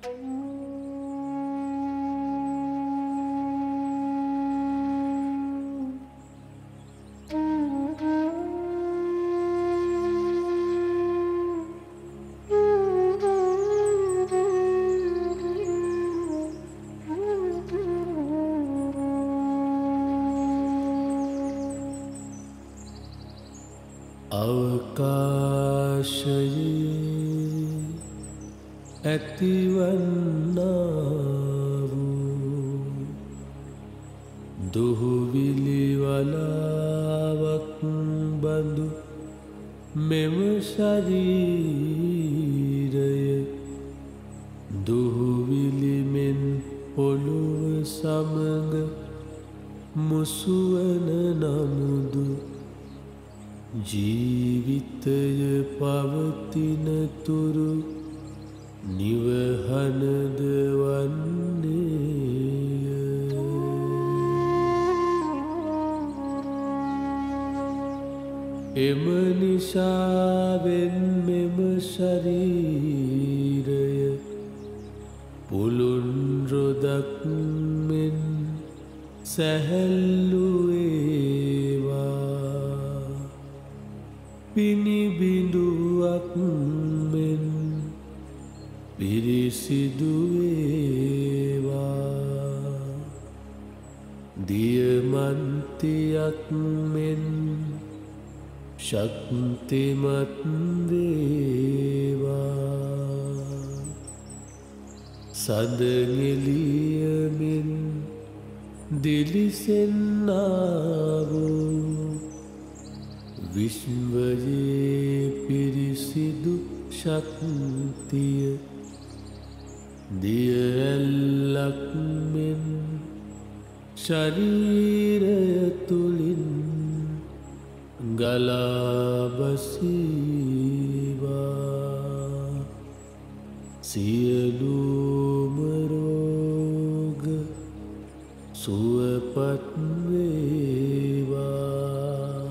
අවකාශයේ ඇතිවන්නා වූ දුහුවිලි වලාවක් බඳු මෙම ශරීරය දුහුවිලි මෙන් පොළොව සමග මුසුවන නමුදු ජීවිතය පවතින තුරු නිවහනද වන්නේය. එම නිසාවෙන් මෙම ශරීරය පුළුන් රොදක් මෙන් සැහැල්ලු වේවා, පිනිබිඳුවක් මෙන් පිරිසිදු වේවා, දියමන්තියක් මෙන් ශක්තිමත් වේවා, සදනෙලියමින් දිලිසෙන්නා වූ විශ්වයේ පිරිසිදු ශක්තිය දිය ඇල්ලක් මෙන් ශරීරය තුලින් ගලා බසීවා, සියලුම රෝග සුවපත් වේවා,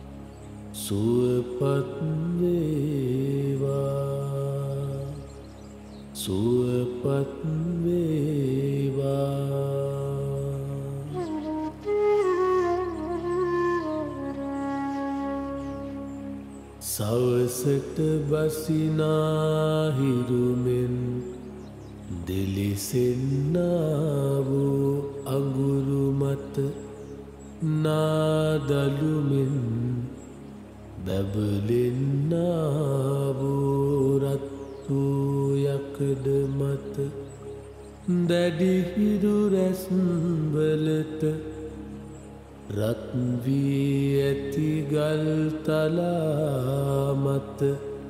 සුවපත් වේවා, සුවපත් වේවා. සවසට බසිනා හිරුමෙන් දෙලිසෙන්නා වූ අඟුරු මත නාදලුමෙන් බැබලෙන්නා වූ රත් වූ යකඩ මත දැඩි හිරු රැස්වලට රත් වී ඇති ගල් තලා මත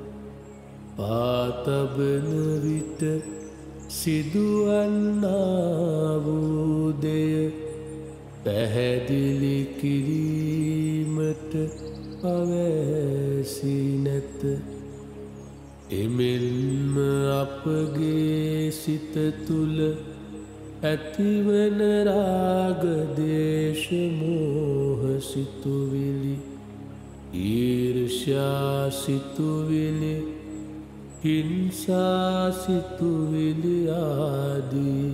පාතබන විට සිදුවන්නා වූ දෙය පැහැදිලි කිරීමට අවැසි නැත. එමෙන්ම අපගේ සිත තුල ඇතිවන රාග දේශ මෝහ සිතුවිලි, ඊර්ෂ්‍යා සිතුවිලි, හිංසා සිතුවිලි ආදී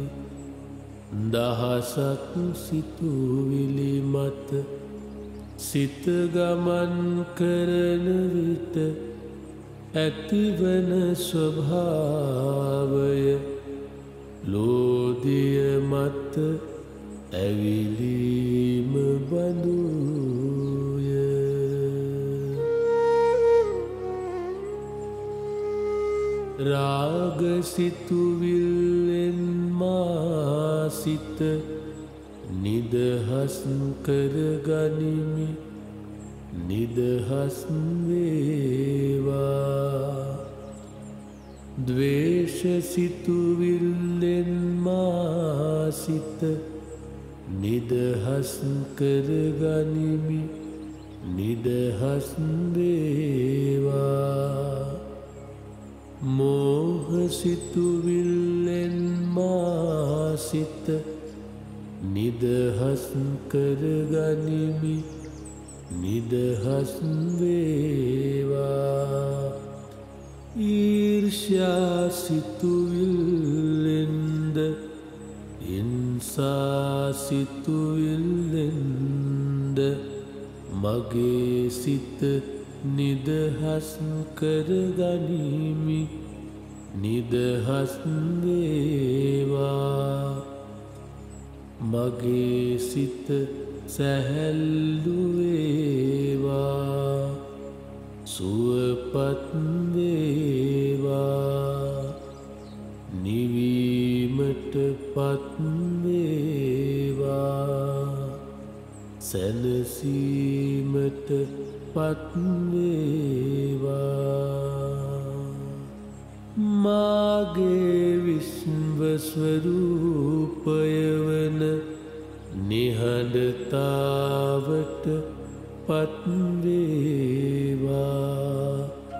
දහසක් සිතුවිලි මත සිත ගමන් කරන විට ඇතිවන ස්වභාවය ලෝදිය මත ඇවිලීම බඳුය. රාග සිතුවිල්ලෙන් මා සිත නිදහස් කරගනිමි, නිදහස් වේවා. ද්වේෂ සිතුවිල්ලෙන් මා සිත නිදහස් කරගනිමි, නිදහස් වේවා. මෝහ සිතුවිල්ලෙන් මා සිත නිදහස් කරගනිමි, නිදහස් වේවා. ඊර්ෂ්‍යා සිතුවිල්ලෙන්ද හිංසා සිතුවිල්ලෙන්ද මගේ සිත නිදහස් කරගනිමි. නිදහස් වේවා මගේ සිත සැහැල්ලු වේවා සුවපත් වේවා නිවීමට පත් වේවා සැනසීමට පත් වේවා මාගේ විශ්ව ස්වරූපය වන නිහඬතාවට පත් වේවා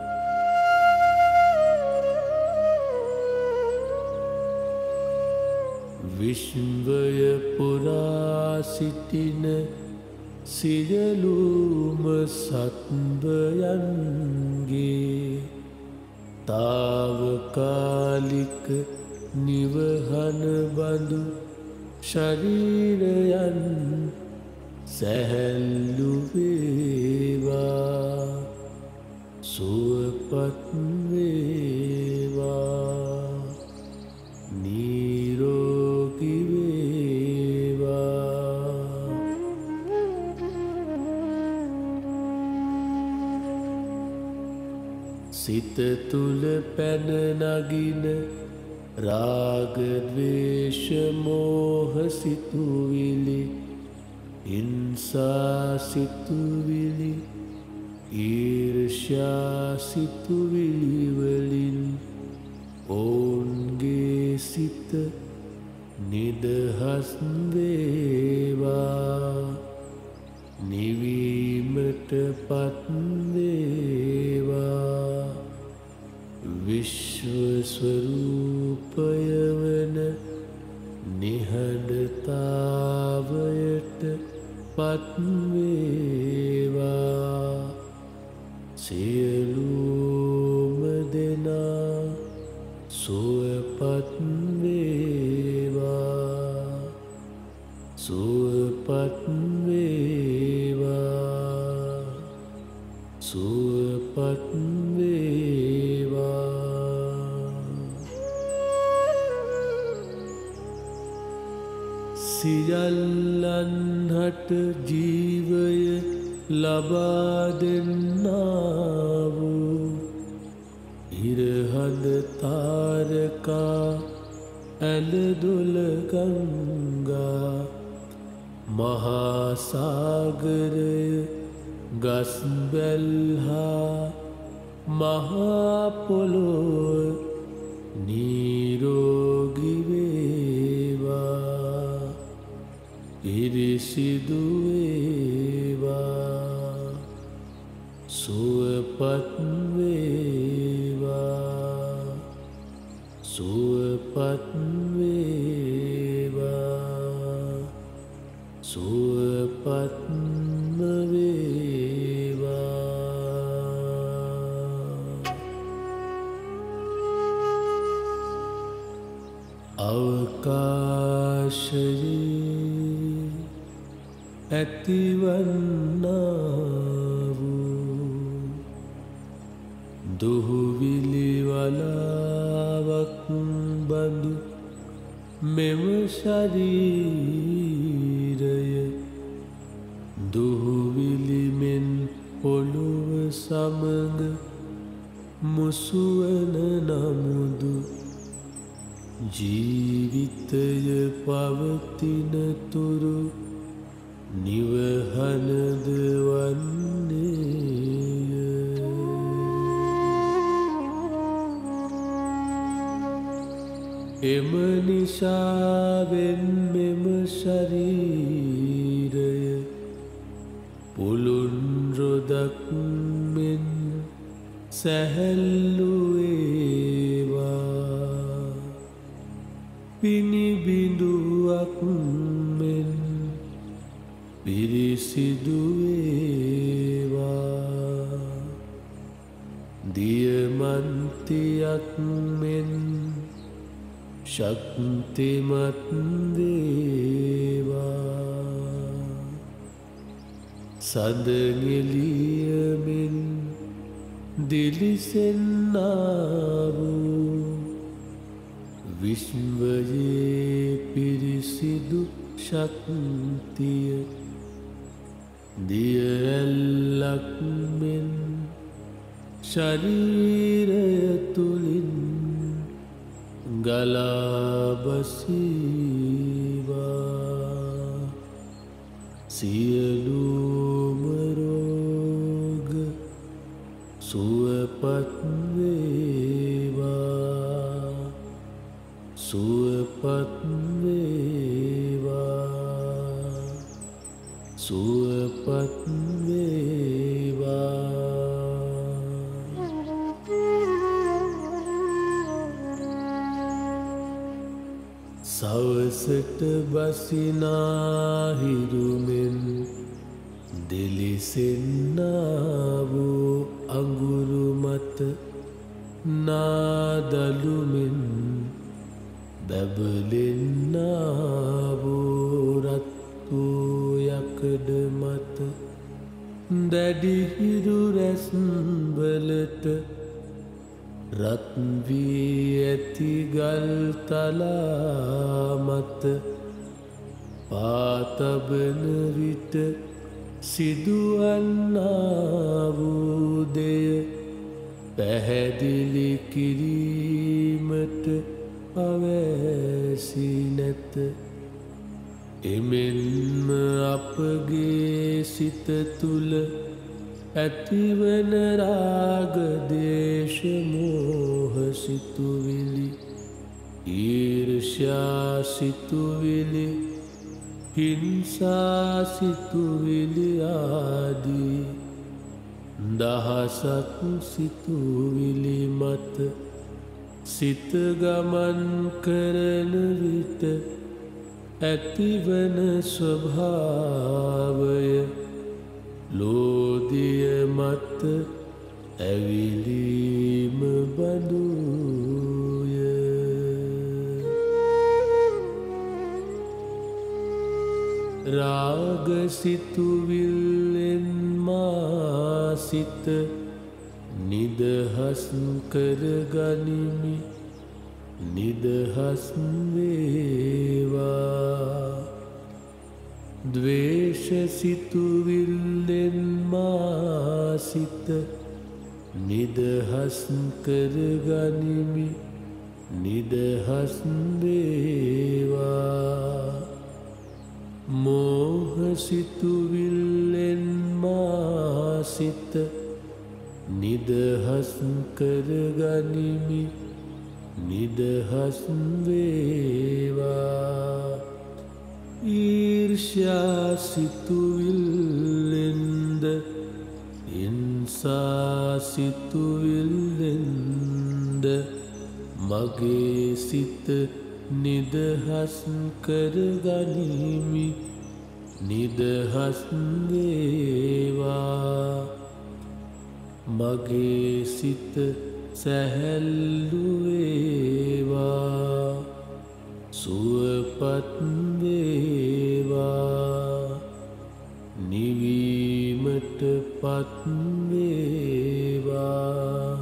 විශ්වය පුරා සිටින සියලුම සත්වයන්ගේ තාවකාලික නිවහන බඳු ශරීරයන් සැහැල්ලු වේවා සුවපත් වේවා නිරෝගී වේවා සිත තුල පැන නගින රාග ද්වේෂ මෝහ සිතුවිලි හිංසා සිතුවිලි ඊර්ෂ්‍යා සිතුවිලි වලින් ඔවුන්ගේ සිත නිදහස් වේවා නිවීමට පත් වේවා විශ්ව ස්වරූපය වන නිහඬතාවයට පත් වේවා සියලුම දෙනා සුවපත් වේවා සුවපත් වේවා සුවපත් වේවා සියල්ලන්හට ජීවය ලබා දෙන්නා වූ ඉරහඳ තාරකා ඇලදොල ගංගා මහා සාගරය ගස්බැල් හා මහා පොළොව නිරෝගී වේවා පිරිසිදු වේවා සුවපත් වේවා සුවපත් වේවා සුවපත්ම වේවා අවකාශයේ ඇතිවන්නා වූ දුහුවිලි වලාවක් බඳු මෙම ශරීරය දුහුවිලිමෙන් පොළොව සමග මුසුවන නමුදු ජීවිතය පවතින තුරු නිවහනද වන්නේය එම නිසාවෙන් මෙම ශරීරය පුළුන් රොදක් මෙන් සැහැල්ලු වේවා පිනිබිඳුවක් මෙන් පිරිසිදු වේවා දියමන්ත ප්‍රගතියක් මෙන් ශක්තිමත් වේවා සඳගෙලියමින් දිලිසෙන්නා වූ විශ්වයේ පිරිසිදු ශක්තිය දිය ඇල්ලක් මෙන් ශරීරය තුලින් ගලා බසීවා සියලුම රෝග සුවපත් වේවා සුවපත් වේවා සුවපත් වේවා සවසට බසිනාහිරුමෙන් දෙලිසෙන්නා වූ අඟුරු මත නාදලුමෙන් බැබලෙන්නා වූ රත්තු යකඩ මත දැඩිහිරු රැස්වලට රත් වී ඇති ගල් තලා මත පාතබන විට සිදුවන්නා වූ දෙය පැහැදිලි කිරීමට අවැසි නැත එමෙන්ම අපගේ සිත තුළ ඇතිවන රාග දේශ මෝහ සිතුවිලි ඊර්ෂ්‍යා සිතුවිලි හිංසා සිතුවිලි ආදී දහසක් සිතුවිලි මත සිත ගමන් කරන විට ඇතිවන ස්වභාවය ලෝදිය මත ඇවිලීම බඳුය රාග සිතුවිල්ලෙන් මා සිත නිදහස් කරගනිමි නිදහස් වේවා ද්වේෂ සිතුවිල්ලෙන් මා සිත නිදහස් කරගනිමි නිදහස් වේවා මෝහ සිතුවිල්ලෙන් මා සිත නිදහස් කරගනිමි නිදහස් වේවා ඊර්ෂ්‍යා සිතුවිල්ලෙන්ද හිංසා සිතුවිල්ලෙන්ද මගේ සිත නිදහස් කරගනිමි නිදහස් වේවා මගේ සිත සැහැල්ලු වේවා සුවපත් වේවා නිවීමට පත් වේවා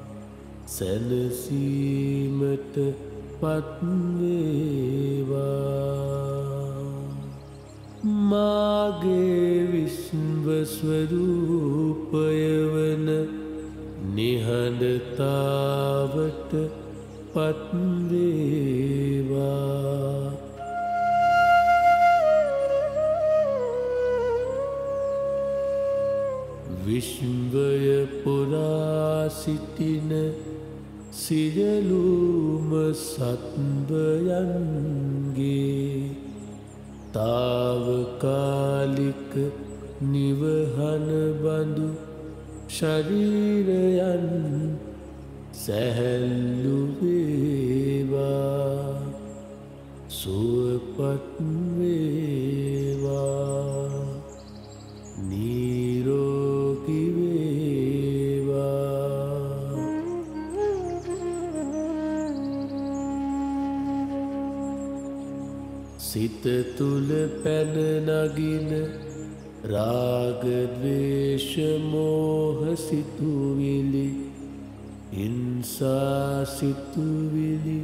සැනසීමට පත් වේවා මාගේ විශ්ව ස්වරූපය වන නිහඬතාවට පත් වේවා විශ්වය පුරා සිටින සියලුම සත්වයන්ගේ තාවකාලික නිවහන බඳු ශරීරයන් සැහැල්ලු වේවා සුවපත් වේවා නිරෝගී වේවා තුල පැන නගින රාග ද්වේෂ මෝහ සිතුවිලි හිංසා සිතුවිලි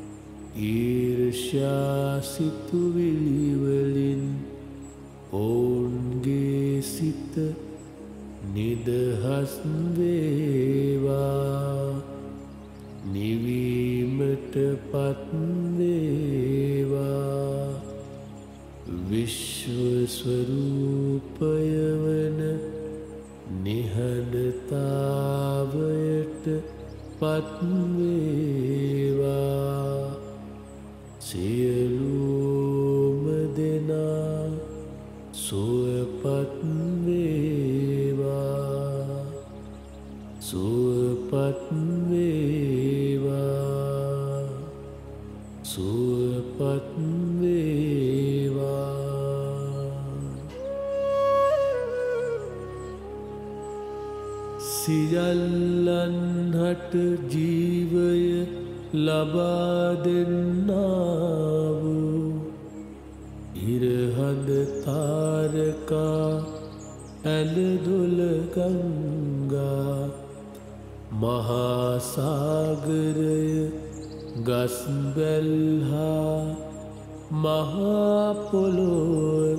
ඊර්ෂ්‍යා සිතුවිලි වලින් ඔවුන්ගේ සිත නිදහස් වේවා නිවීමට පත් වේවා විශ්ව ස්වරූපය වන නිහඬතාවයට පත් වේවා සියලුම දෙනා සුවපත් වේවා සුවපත් වේවා සුවපත් වේවා සියල්ලන්හට ජීවය ලබා දෙන්නා වූ ඉරහඳ තාරකා ඇලදොල ගංගා මහා සාගරය ගස්බැල්හා මහා පොළොව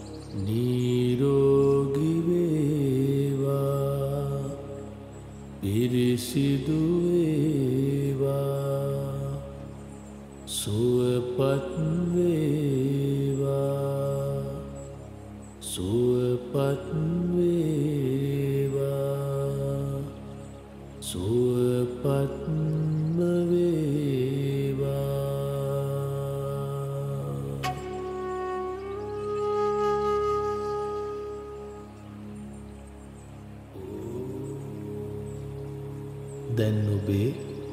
නිරෝගී වේවා පිරිසිදු වේවා සුවපත් වේවා සුවපත් වේවා සුවපත්ම වේවා දැන් ඔබේ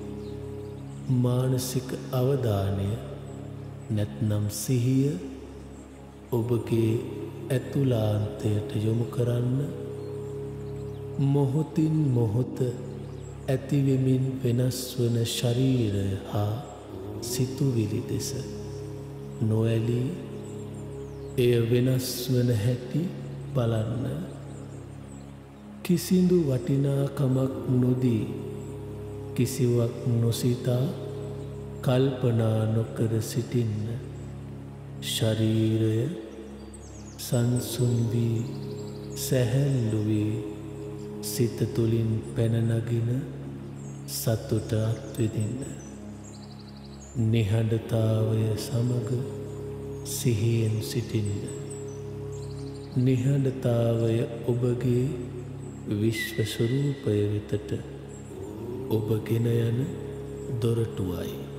මානසික අවධානය නැත්නම් සිහිය ඔබගේ ඇතුලාන්තයට යොමු කරන්න මොහොතින් මොහොත ඇතිවෙමින් වෙනස් වන ශරීරය හා සිතුවිලි දෙස නොඇලී එය වෙනස් වන හැටි බලන්න කිසිදු වටිනාකමක් නොදී කිසිවක් නොසිතා කල්පනා නොකර සිටින්න ශරීරය සංසුන් වී සැහැල්ලු වී සිත තුළින් පැන නගින සතුට අත්විඳින්න නිහඬතාවය සමග සිහියෙන් සිටින්න නිහඬතාවය ඔබගේ විශ්ව ස්වරූපය වෙතට ඔබ ගෙන යන දොරටුවයි